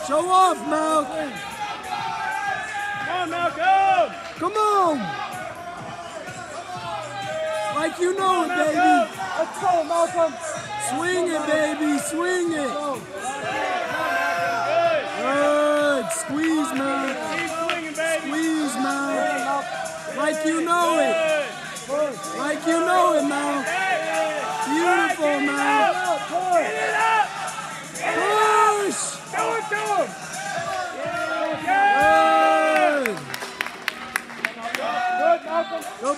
Show off, Malcolm. Come on, Malcolm. Come on. Like you know it, baby. Let's go, Malcolm. Swing it, baby. Swing it. Good. Squeeze, man. Keep swinging, baby. Squeeze, man. Like you know it. Like you know it, man. Beautiful, man.